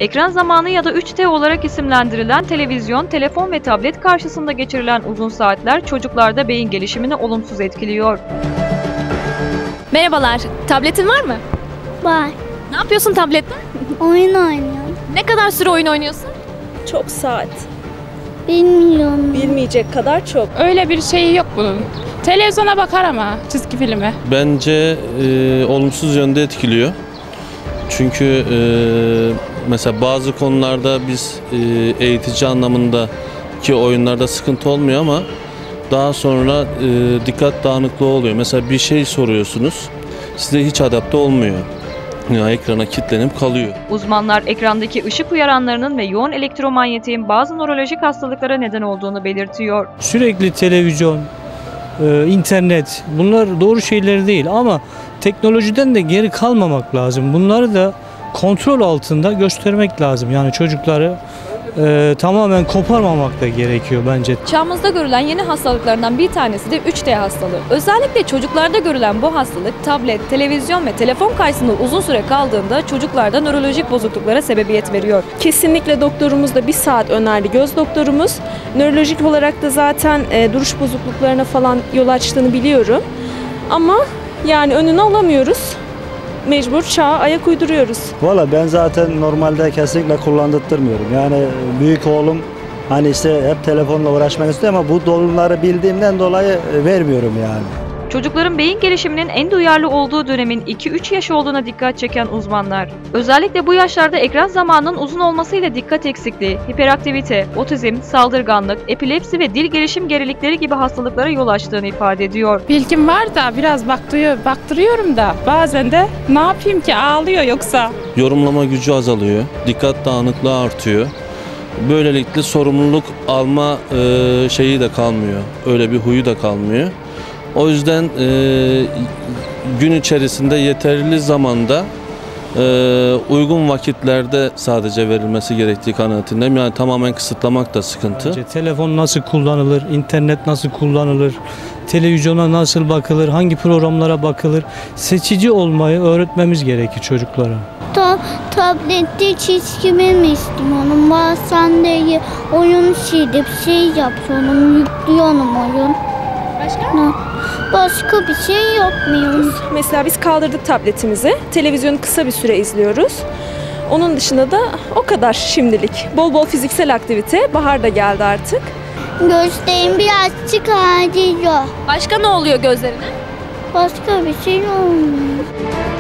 Ekran zamanı ya da 3T olarak isimlendirilen televizyon, telefon ve tablet karşısında geçirilen uzun saatler çocuklarda beyin gelişimini olumsuz etkiliyor. Merhabalar, tabletin var mı? Var. Ne yapıyorsun tablette? Oyun oynuyorum. Ne kadar süre oyun oynuyorsun? Çok saat. Bilmiyorum. Bilmeyecek kadar çok. Öyle bir şey yok bunun. Televizyona bakar ama çizgi filmi. Bence olumsuz yönde etkiliyor. Çünkü mesela bazı konularda biz eğitici anlamındaki oyunlarda sıkıntı olmuyor ama daha sonra dikkat dağınıklığı oluyor. Mesela bir şey soruyorsunuz, size hiç adapte olmuyor. Yani ekrana kilitlenip kalıyor. Uzmanlar ekrandaki ışık uyaranlarının ve yoğun elektromanyetiğin bazı nörolojik hastalıklara neden olduğunu belirtiyor. Sürekli televizyon, internet bunlar doğru şeyler değil ama teknolojiden de geri kalmamak lazım. Bunları da kontrol altında göstermek lazım. Yani çocukları tamamen koparmamak da gerekiyor bence. Çağımızda görülen yeni hastalıklardan bir tanesi de 3D hastalığı. Özellikle çocuklarda görülen bu hastalık tablet, televizyon ve telefon karşısında uzun süre kaldığında çocuklarda nörolojik bozukluklara sebebiyet veriyor. Kesinlikle doktorumuz da 1 saat önerdi, göz doktorumuz. Nörolojik olarak da zaten duruş bozukluklarına falan yol açtığını biliyorum. Ama yani önünü alamıyoruz. Mecbur çağa ayak uyduruyoruz. Valla ben zaten normalde kesinlikle kullandırtmıyorum. Yani büyük oğlum hani işte hep telefonla uğraşmak istiyor ama bu durumları bildiğimden dolayı vermiyorum yani. Çocukların beyin gelişiminin en duyarlı olduğu dönemin 2-3 yaş olduğuna dikkat çeken uzmanlar, özellikle bu yaşlarda ekran zamanının uzun olmasıyla dikkat eksikliği, hiperaktivite, otizm, saldırganlık, epilepsi ve dil gelişim gerilikleri gibi hastalıklara yol açtığını ifade ediyor. Bilgim var da biraz baktırıyorum da bazen de ne yapayım ki ağlıyor yoksa. Yorumlama gücü azalıyor, dikkat dağınıklığı artıyor. Böylelikle sorumluluk alma şeyi de kalmıyor, öyle bir huyu da kalmıyor. O yüzden gün içerisinde yeterli zamanda uygun vakitlerde sadece verilmesi gerektiği kanaatindeyim. Yani tamamen kısıtlamak da sıkıntı. Bence telefon nasıl kullanılır, internet nasıl kullanılır, televizyona nasıl bakılır, hangi programlara bakılır, seçici olmayı öğretmemiz gerekir çocuklara. Tablette çizgimi mi istiyorum? Bazen de oyun silip şey yapıyorum, yüklüyorum oyun. Başka? Başka bir şey yapmıyoruz. Mesela biz kaldırdık tabletimizi. Televizyonu kısa bir süre izliyoruz. Onun dışında da o kadar şimdilik. Bol bol fiziksel aktivite. Bahar da geldi artık. Gözlerim birazcık ağrıyor. Başka ne oluyor gözlerine? Başka bir şey olmuyor.